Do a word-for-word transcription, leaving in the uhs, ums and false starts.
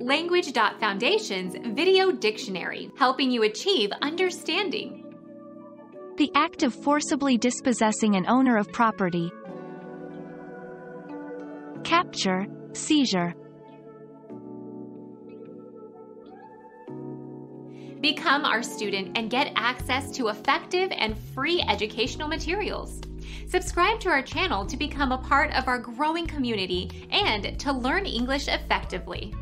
Language dot Foundation's Video Dictionary, helping you achieve understanding. The act of forcibly dispossessing an owner of property. Capture, seizure. Become our student and get access to effective and free educational materials. Subscribe to our channel to become a part of our growing community and to learn English effectively.